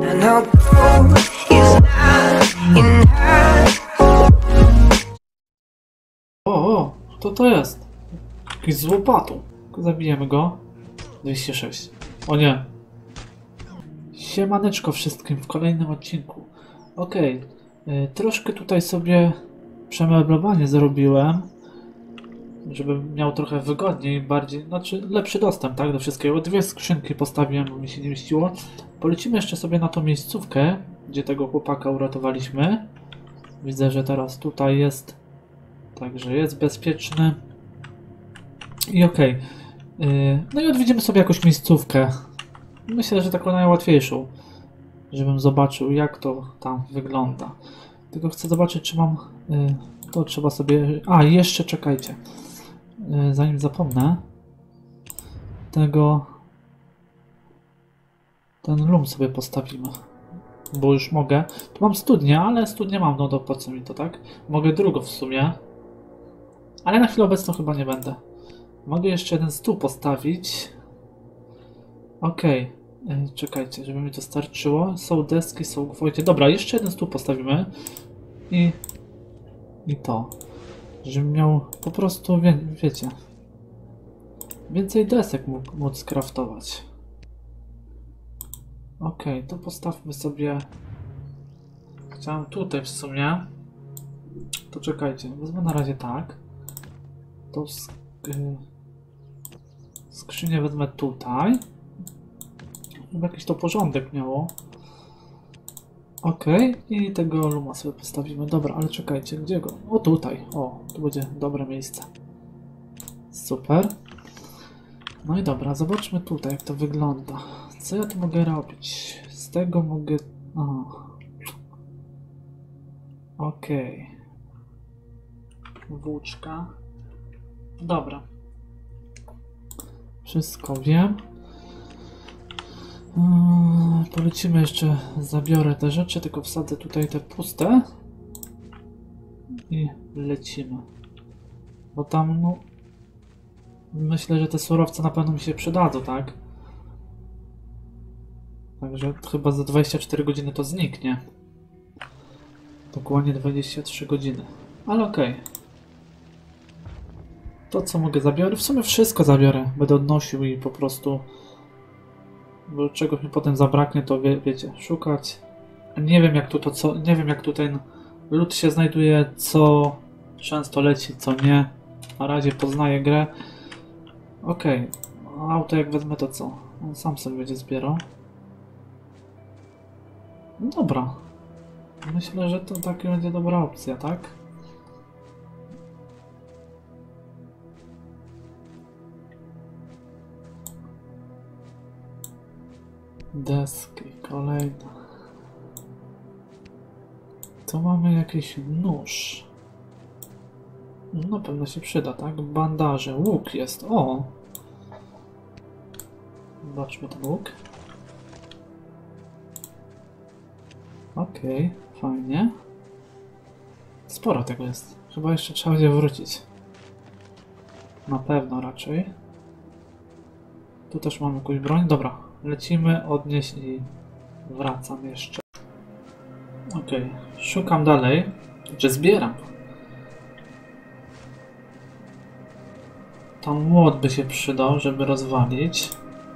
And although he's not in her. O, kto to jest? Jakiś z łopatą. Zabijemy go. 206. O nie. Siemaneczko wszystkim w kolejnym odcinku. Okej. Troszkę tutaj sobie przemeblowanie zrobiłem, żebym miał trochę wygodniej, bardziej, znaczy lepszy dostęp, tak, do wszystkiego. 2 skrzynki postawiłem, bo mi się nie mieściło. Polecimy jeszcze sobie na tą miejscówkę, gdzie tego chłopaka uratowaliśmy. Widzę, że teraz tutaj jest, także jest bezpieczny. I okej. No i odwiedzimy sobie jakąś miejscówkę. Myślę, że taką najłatwiejszą, żebym zobaczył, jak to tam wygląda. Tylko chcę zobaczyć, czy mam... To trzeba sobie... A, jeszcze czekajcie. Zanim zapomnę. Ten lum sobie postawimy. Bo już mogę. Tu mam studnię, ale studnię mam, no to po co mi to, tak? Mogę drugą w sumie. Ale na chwilę obecną chyba nie będę. Mogę jeszcze jeden stół postawić. Okej. Czekajcie, żeby mi to starczyło. Są deski, są gwoździe. Dobra, jeszcze jeden stół postawimy. I to. Żebym miał po prostu, wiecie, więcej desek móc skraftować. Okej, to postawmy sobie... Chciałem tutaj w sumie. To czekajcie, wezmę na razie tak. To skrzynię wezmę tutaj. Żeby jakiś to porządek miało. Okej, i tego luma sobie postawimy. Dobra, ale czekajcie, gdzie go? O, tutaj. O, tu będzie dobre miejsce. Super. No i dobra, zobaczmy tutaj, jak to wygląda. Co ja tu mogę robić? Z tego mogę... Okej. Włóczka. Dobra. Wszystko wiem. Polecimy jeszcze, zabiorę te rzeczy, tylko wsadzę tutaj te puste i lecimy. Bo tam, no, myślę, że te surowce na pewno mi się przydadzą, tak? Także chyba za 24 godziny to zniknie. Dokładnie 23 godziny. Ale okej. To co mogę zabiorę? W sumie wszystko zabiorę. Będę odnosił i po prostu... Bo czegoś mi potem zabraknie, to wiecie, szukać. Nie wiem jak nie wiem jak tutaj lód się znajduje, co często leci, co nie. Na razie poznaję grę. Okej. Auto jak wezmę to co? On sam sobie będzie zbierał. No dobra. Myślę, że to taka będzie dobra opcja, tak? Deski, kolejna. Tu mamy jakiś nóż. Na pewno się przyda, tak? Bandaże, łuk jest, o! Zobaczmy ten łuk. Okej, fajnie. Sporo tego jest. Chyba jeszcze trzeba będzie wrócić. Na pewno raczej. Tu też mamy jakąś broń. Dobra, lecimy, odnieść i wracam jeszcze. Okej, szukam dalej. Czy zbieram? Tam młot by się przydał, żeby rozwalić.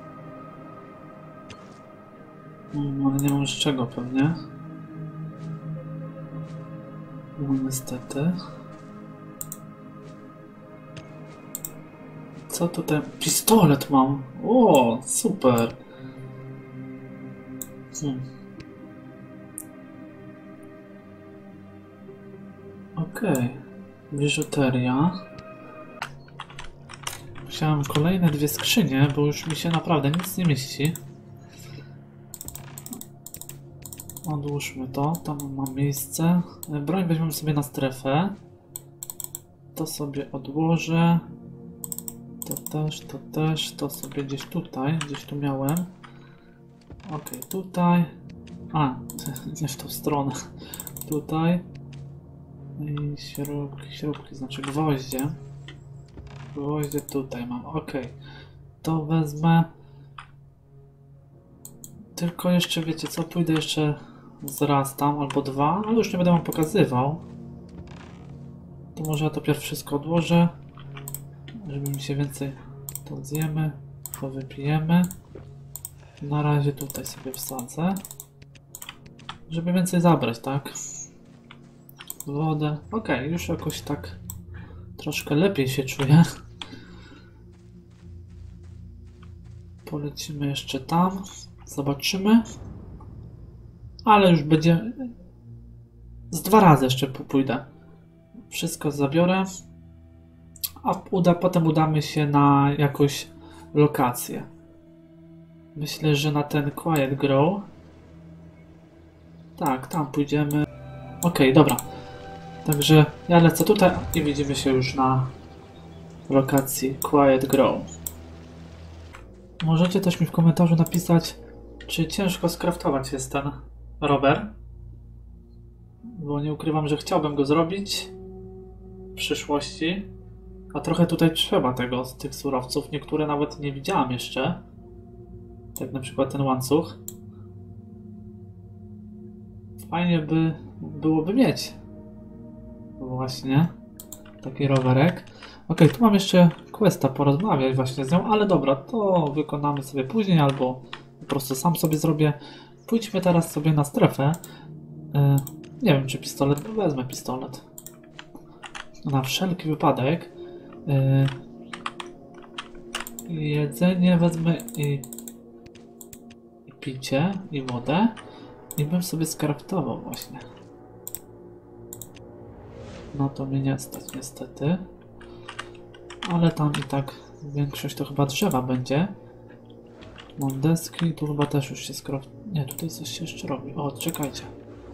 Ale nie mam z czego pewnie. No niestety. Co tutaj? Pistolet mam! O, super! Okej. Biżuteria. Chciałem kolejne 2 skrzynie, bo już mi się naprawdę nic nie mieści. Odłóżmy to, tam mam miejsce. Broń weźmiemy sobie na strefę. To sobie odłożę. To też, to sobie gdzieś tutaj, gdzieś tu miałem. Okej, tutaj. A, nie w tą stronę. Tutaj. I śrubki, znaczy gwoździe. Gwoździe tutaj mam, okej. To wezmę. Tylko jeszcze, wiecie co, pójdę jeszcze zaraz tam albo dwa, ale już nie będę wam pokazywał. To może ja to pierw wszystko odłożę, żeby mi się więcej... To zjemy, to wypijemy. Na razie tutaj sobie wsadzę, żeby więcej zabrać, tak? Wodę. Okej, już jakoś tak troszkę lepiej się czuję. Polecimy jeszcze tam. Zobaczymy. Ale już będzie... Z 2 razy jeszcze pójdę. Wszystko zabiorę. A potem udamy się na jakąś lokację. Myślę, że na ten Quiet Grow. Tak, tam pójdziemy. Okej, dobra. Także ja lecę tutaj i widzimy się już na lokacji Quiet Grow. Możecie też mi w komentarzu napisać, czy ciężko skraftować jest ten rower. Bo nie ukrywam, że chciałbym go zrobić w przyszłości. A trochę tutaj trzeba tego z tych surowców. Niektóre nawet nie widziałam jeszcze. Tak na przykład ten łańcuch. Fajnie by byłoby mieć właśnie taki rowerek. Ok, tu mam jeszcze questa porozmawiać właśnie z nią, ale dobra, to wykonamy sobie później albo po prostu sam sobie zrobię. Pójdźmy teraz sobie na strefę. Nie wiem, czy pistolet, wezmę pistolet. Na wszelki wypadek. Jedzenie wezmę i picie i wodę. I bym sobie skraftował właśnie. No to mnie nie stać niestety. Ale tam i tak większość to chyba drzewa będzie. Mam deski, tu chyba też już się Nie, tutaj coś się jeszcze robi. O, czekajcie.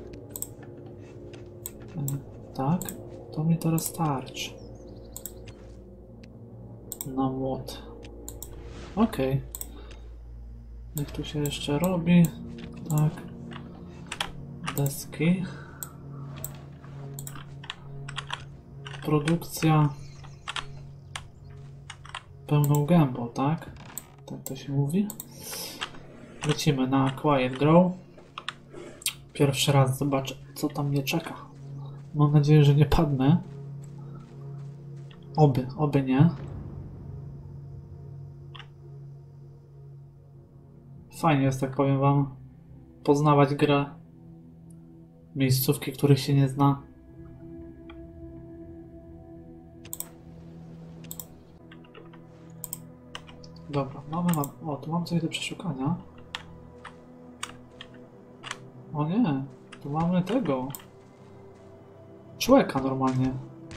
Tak, to mi teraz starczy. Na młot. Okej. Niech tu się jeszcze robi. Tak. Deski. Produkcja pełną gębą, tak? Tak to się mówi. Lecimy na Quiet Grow. Pierwszy raz zobaczę, co tam mnie czeka. Mam nadzieję, że nie padnę. Oby nie. Fajnie jest, tak powiem wam, poznawać grę. Miejscówki, których się nie zna. Dobra, o, tu mam coś do przeszukania. O nie, tu mamy tego. Człeka normalnie.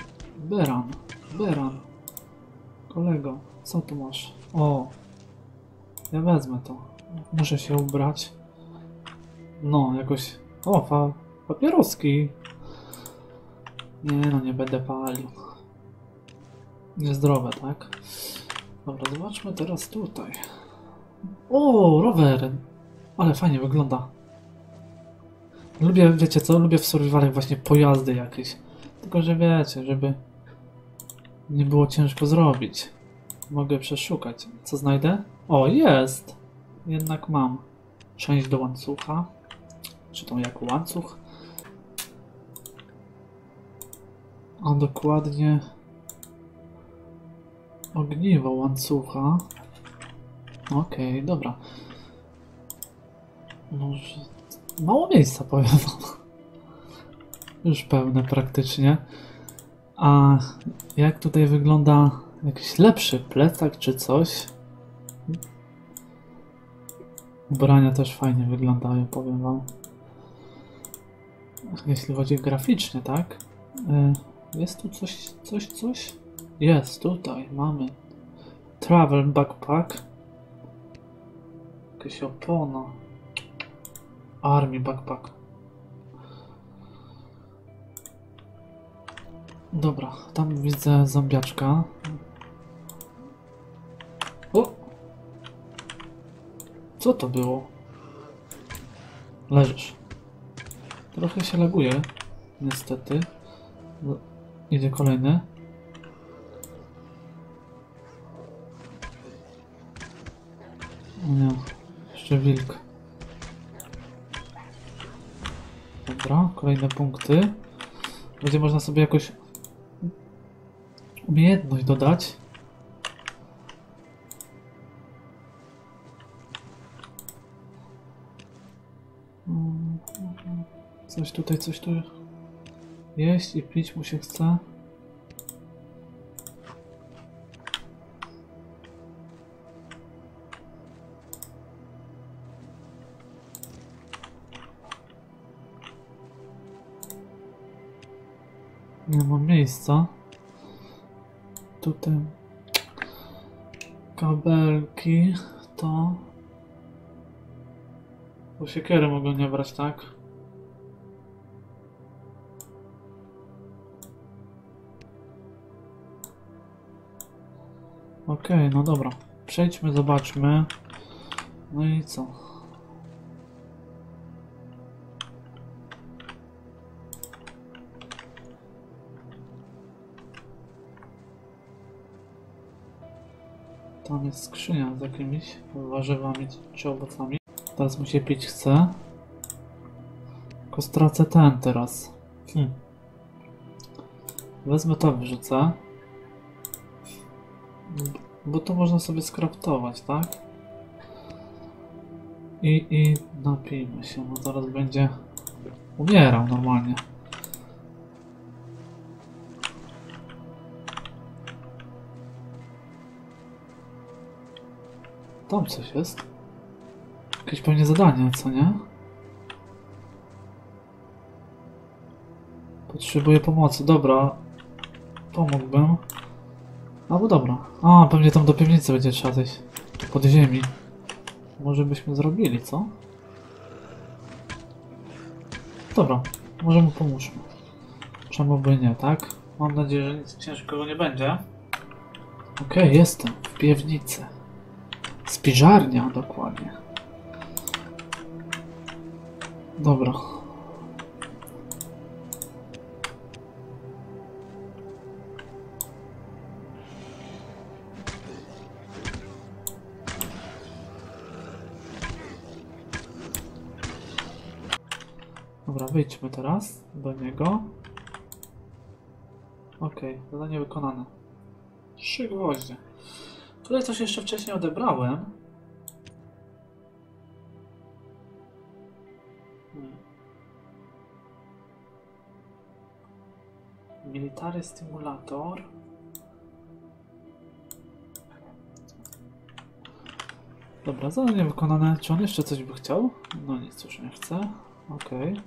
Beran. Kolego, co tu masz? O, ja wezmę to. Muszę się ubrać. No, jakoś... O, papieroski. Nie, no nie będę palił. Niezdrowe, tak? Dobra, zobaczmy teraz tutaj. O, rower! Ale fajnie wygląda. Lubię, wiecie co? Lubię w survivalach właśnie pojazdy jakieś. Tylko, że wiecie, żeby nie było ciężko zrobić. Mogę przeszukać. Co znajdę? O, jest! Jednak mam część do łańcucha. Czy to jako łańcuch? A dokładnie ogniwo łańcucha. Okej, dobra. Może... Mało miejsca, powiem wam. Już pełne praktycznie. A jak tutaj wygląda jakiś lepszy plecak czy coś? Ubrania też fajnie wyglądają, powiem wam. Jeśli chodzi graficznie, tak? Jest tu coś? Jest, tutaj mamy travel backpack. Jakieś opona. Army backpack. Dobra, tam widzę zombiaczka. O! Co to było? Leżysz. Trochę się laguje, niestety. Idzie kolejny. O nie, jeszcze wilk. Dobra, kolejne punkty. Będzie można sobie jakoś umiejętność dodać. Coś tu jeść i pić mu się chce. Nie mam miejsca. Tutaj kabelki to... Bo siekiery mogą nie brać, tak? Okej, no dobra. Przejdźmy, zobaczmy. No i co? Tam jest skrzynia z jakimiś warzywami czy owocami. Teraz mu się pić chce. Tylko stracę ten teraz. Wezmę to, wyrzucę. Bo to można sobie skraftować, tak? I napijmy się, no zaraz będzie umierał normalnie. Tam coś jest. Jakieś pewnie zadanie, co nie? Potrzebuję pomocy, dobra. Pomógłbym. Albo dobra. A, pewnie tam do piwnicy będzie trzeba zejść. Pod ziemi. Może byśmy zrobili, co? Dobra, może mu pomóżmy. Czemu by nie, tak? Mam nadzieję, że nic ciężkiego nie będzie. Okej, jestem w piwnicy. Spiżarnia, dokładnie. Dobra. Dobra, wyjdźmy teraz do niego. Okej, zadanie wykonane. 3 gwoździe. Tutaj coś jeszcze wcześniej odebrałem. Military stymulator. Dobra, zadanie wykonane. Czy on jeszcze coś by chciał? No nic już nie chce. Okej.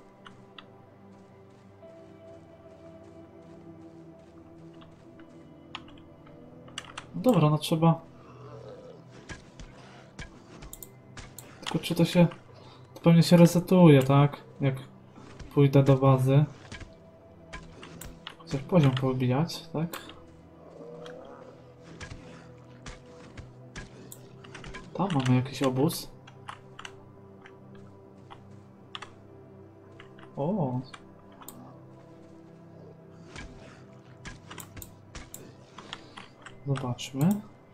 Dobra, no trzeba... Tylko czy to się... To pewnie się resetuje, tak? Jak pójdę do bazy. Chociaż poziom powybijać, tak? Tam mamy jakiś obóz. O! Zobaczmy.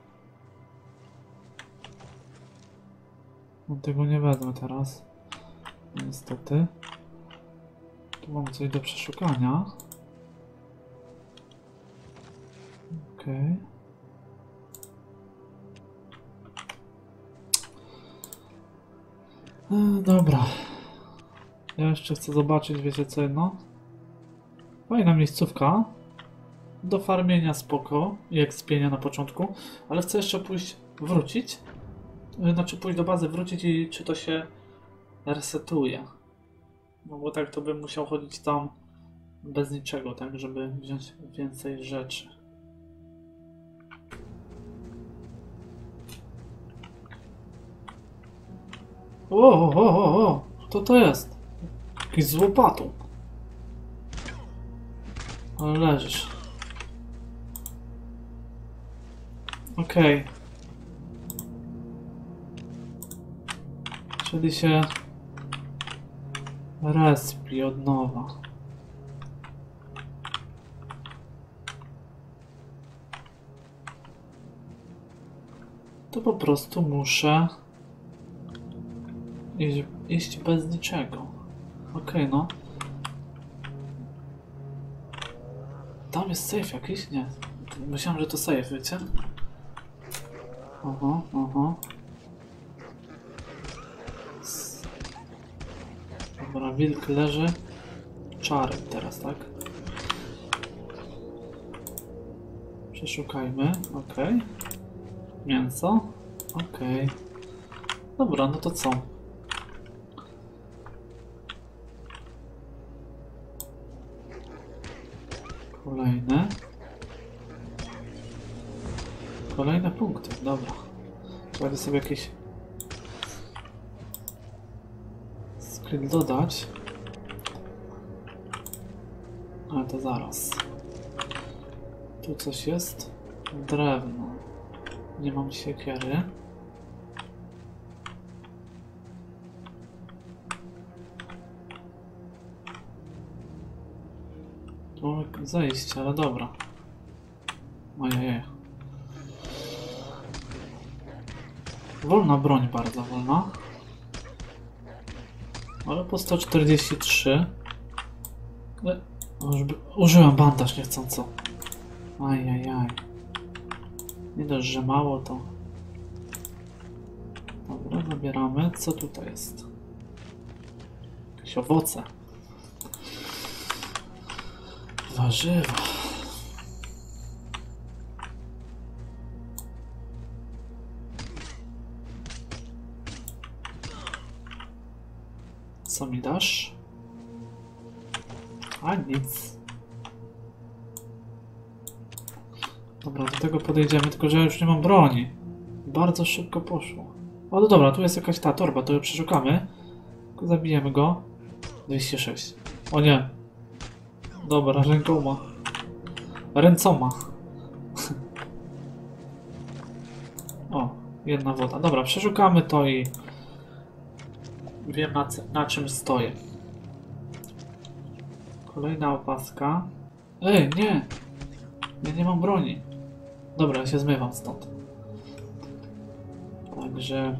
No tego nie wezmę teraz. Niestety. Tu mamy coś do przeszukania. Okej. Dobra. Ja jeszcze chcę zobaczyć, wiecie co jedno? Fajna miejscówka. Do farmienia spoko i ekspienia na początku, ale chcę jeszcze wrócić. Znaczy pójść do bazy, wrócić i czy to się resetuje. No bo tak to bym musiał chodzić tam bez niczego, tak, żeby wziąć więcej rzeczy. O, co to jest? Jakiś z łopatą. Ale leżysz. Okej. Czyli się respi od nowa. To po prostu muszę iść bez niczego. Okej, no. Tam jest safe jakiś? Nie. Myślałem, że to safe, wiecie? Oho, oho. Dobra, wilk leży. Czarek teraz, tak? Przeszukajmy, okej. Mięso, okej. Dobra, no to co? Kolejne. Kolejne punkty, dobra. Trzeba sobie jakiś skill dodać. Ale to zaraz. Tu coś jest? Drewno. Nie mam siekiery. Tu mamy zejście, ale dobra. Ojej. Wolna broń, bardzo wolna. Ale po 143. Użyłem bandaż niechcąco. Ajajaj. Nie dość, że mało to. Dobra, zabieramy. Co tutaj jest? Jakieś owoce. Warzywa. Co mi dasz? A nic. Dobra, do tego podejdziemy, tylko że ja już nie mam broni. Bardzo szybko poszło. O, no dobra, tu jest jakaś ta torba, to ją przeszukamy. Tylko zabijemy go. 206. O nie. Dobra, rękoma. Ręcoma. O, jedna woda. Dobra, przeszukamy to i wiem na czym stoję. Kolejna opaska. Ej, nie! Ja nie mam broni. Dobra, ja się zmywam stąd. Także...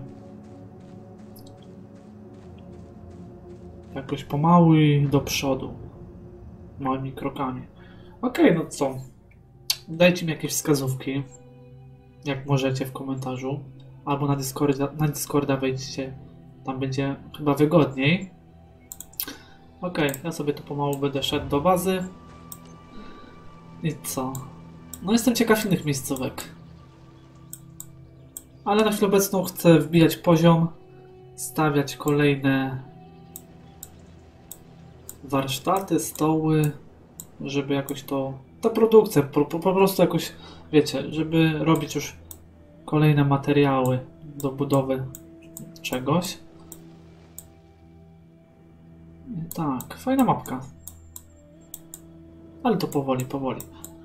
jakoś pomału i do przodu. Małymi krokami. Okej, no co? Dajcie mi jakieś wskazówki. Jak możecie w komentarzu. Albo na Discorda wejdźcie. Tam będzie chyba wygodniej. Okej, ja sobie tu pomału będę szedł do bazy. I co? No jestem ciekaw innych miejscówek. Ale na chwilę obecną chcę wbijać poziom. Stawiać kolejne warsztaty, stoły. Żeby jakoś ta produkcja po prostu jakoś, wiecie, żeby robić już kolejne materiały do budowy czegoś. I tak, fajna mapka. Ale to powoli, powoli.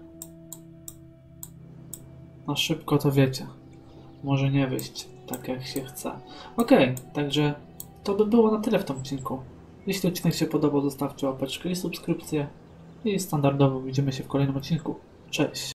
Na szybko to wiecie. Może nie wyjść tak jak się chce. Okej, także to by było na tyle w tym odcinku. Jeśli odcinek się podobał, zostawcie łapeczkę i subskrypcję. I standardowo widzimy się w kolejnym odcinku. Cześć!